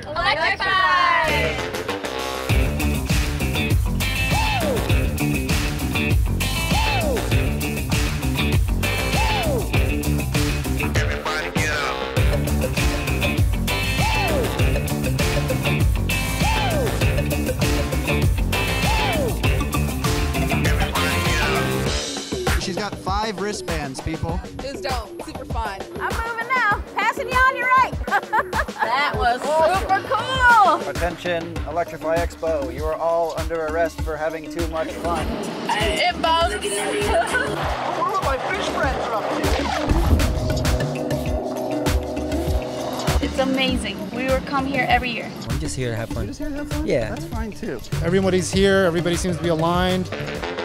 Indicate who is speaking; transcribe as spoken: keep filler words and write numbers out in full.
Speaker 1: Electrify!
Speaker 2: She's got five wristbands, people.
Speaker 3: It was dope. Super fun.
Speaker 4: I'm moving now. Passing you on your right.
Speaker 1: That was super cool!
Speaker 5: Attention, Electrify Expo. You are all under arrest for having too much fun.
Speaker 1: It bounced.
Speaker 5: What are my fish friends are up to?
Speaker 1: It's amazing. We will come here every year.
Speaker 6: I'm just here to have fun.
Speaker 2: Just here to have fun?
Speaker 6: Yeah.
Speaker 2: That's fine too.
Speaker 7: Everybody's here. Everybody seems to be aligned.